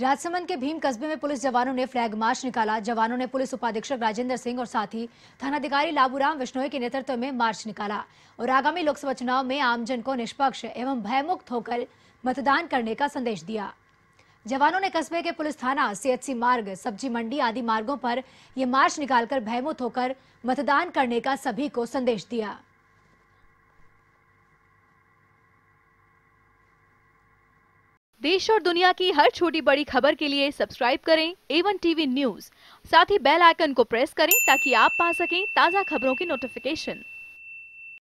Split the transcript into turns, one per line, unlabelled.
राजसमंद के भीम कस्बे में पुलिस जवानों ने फ्लैग मार्च निकाला। जवानों ने पुलिस उपाधीक्षक राजेंद्र सिंह और साथ ही थानाधिकारी लाबूराम विश्नोई के नेतृत्व में मार्च निकाला और आगामी लोकसभा चुनाव में आमजन को निष्पक्ष एवं भयमुक्त होकर मतदान करने का संदेश दिया। जवानों ने कस्बे के पुलिस थाना, सीएचसी मार्ग, सब्जी मंडी आदि मार्गों पर ये मार्च निकालकर भयमुक्त होकर मतदान करने का सभी को संदेश दिया।
देश और दुनिया की हर छोटी बड़ी खबर के लिए सब्सक्राइब करें A1 टीवी न्यूज़। साथ ही बेल आइकन को प्रेस करें ताकि आप पा सकें ताज़ा खबरों की नोटिफिकेशन।